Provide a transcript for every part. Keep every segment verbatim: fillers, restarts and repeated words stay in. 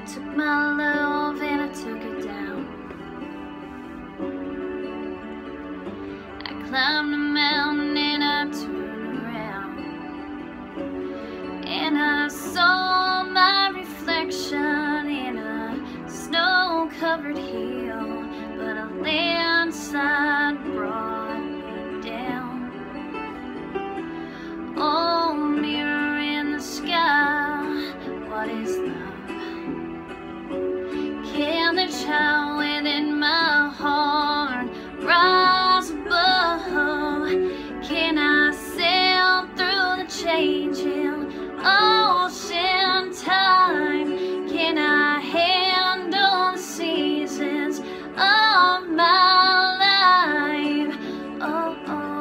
took my love and I took it down. I climbed a mountain and I turned around, and I saw my reflection in a snow-covered hill, but a landslide brought me down. Oh, mirror in the sky, what is love? Can the child within my heart rise above? Can I sail through the changing ocean time? Can I handle the seasons of my life? Oh,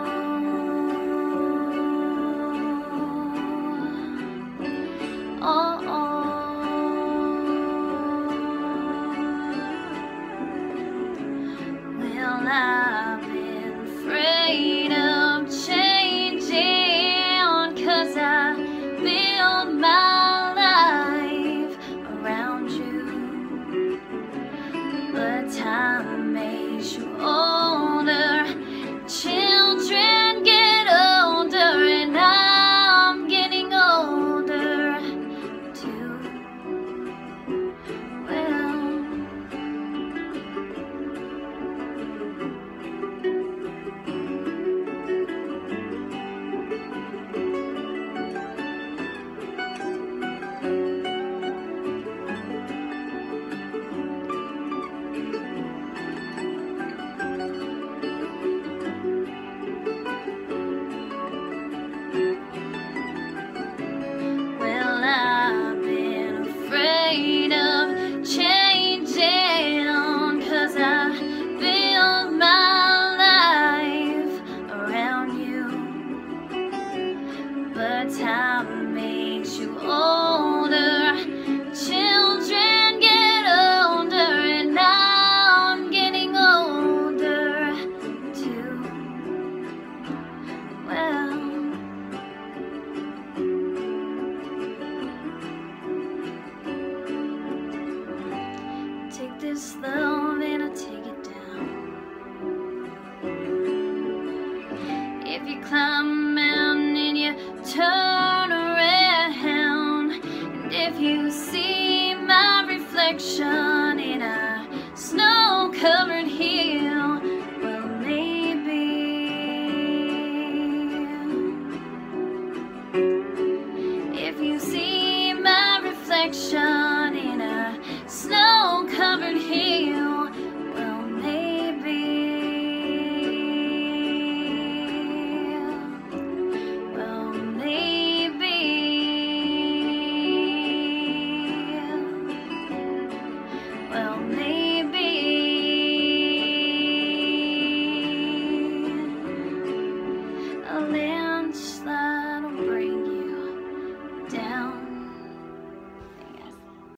oh, oh, oh. Well, I've been afraid of changing, 'cause I build my life around you. But time makes you older, children get older, and I'm getting older too. Well, Well, I've been afraid of changing, 'cause I build my life around you. But time makes you older, children get older, and I'm getting older too. Well, take this love and I take it down. If you climb a mountain and you turn around, and if you see my reflection in a snow-covered